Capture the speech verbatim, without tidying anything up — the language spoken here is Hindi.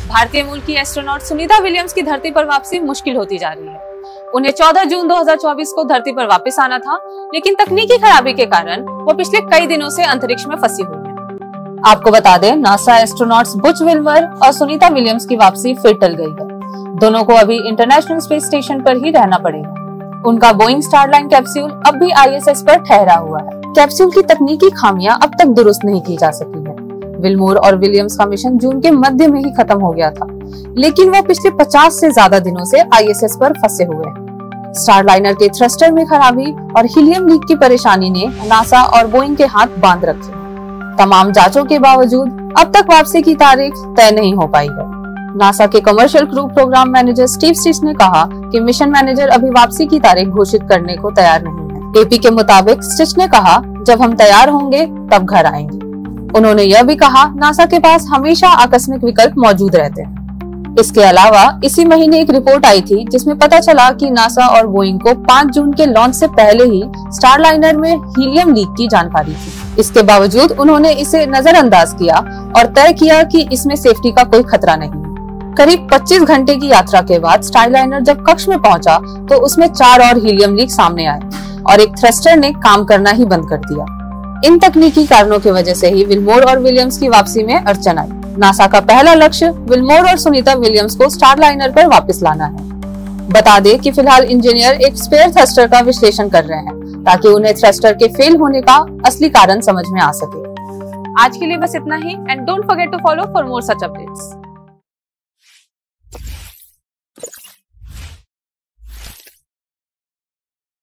भारतीय मूल की एस्ट्रोनॉट सुनीता विलियम्स की धरती पर वापसी मुश्किल होती जा रही है। उन्हें चौदह जून दो हज़ार चौबीस को धरती पर वापस आना था, लेकिन तकनीकी खराबी के कारण वो पिछले कई दिनों से अंतरिक्ष में फंसी हुई है। आपको बता दें, नासा एस्ट्रोनॉट्स बुच विल्मर और सुनीता विलियम्स की वापसी फिर टल गई है। दोनों को अभी इंटरनेशनल स्पेस स्टेशन पर ही रहना पड़ेगा। उनका बोइंग स्टारलाइन कैप्सूल अब भी आई एस एस पर ठहरा हुआ है। कैप्सूल की तकनीकी खामियां अब तक दुरुस्त नहीं की जा सकी है। विल्मोर और विलियम्स का मिशन जून के मध्य में ही खत्म हो गया था, लेकिन वो पिछले पचास से ज्यादा दिनों से आई एस एस पर फंसे हुए हैं। स्टारलाइनर के थ्रस्टर में खराबी और हीलियम लीक की परेशानी ने नासा और बोइंग के हाथ बांध रखे। तमाम जांचों के बावजूद अब तक वापसी की तारीख तय नहीं हो पाई है। नासा के commercial crew program manager Steve Stich ने कहा कि मिशन मैनेजर अभी वापसी की तारीख घोषित करने को तैयार नहीं है। ए पी के मुताबिक स्टिच ने कहा, जब हम तैयार होंगे तब घर आएंगे। उन्होंने यह भी कहा, नासा के पास हमेशा आकस्मिक विकल्प मौजूद रहते हैं। इसके अलावा इसी महीने एक रिपोर्ट आई थी जिसमें पता चला कि नासा और बोइंग को पाँच जून के लॉन्च से पहले ही स्टारलाइनर में हीलियम लीक की जानकारी थी। इसके बावजूद उन्होंने इसे नजरअंदाज किया और तय किया कि इसमें सेफ्टी का कोई खतरा नहीं। करीब पच्चीस घंटे की यात्रा के बाद स्टारलाइनर जब कक्ष में पहुंचा तो उसमें चार और हीलियम लीक सामने आए और एक थ्रस्टर ने काम करना ही बंद कर दिया। इन तकनीकी कारणों की वजह से ही विल्मोर और विलियम्स की वापसी में अड़चन आई। नासा का पहला लक्ष्य विल्मोर और सुनीता विलियम्स को स्टारलाइनर पर वापस लाना है। बता दें कि फिलहाल इंजीनियर एक स्पेयर थ्रस्टर का विश्लेषण कर रहे हैं ताकि उन्हें थ्रस्टर के फेल होने का असली कारण समझ में आ सके। आज के लिए बस इतना ही, and don't forget to follow for more such updates.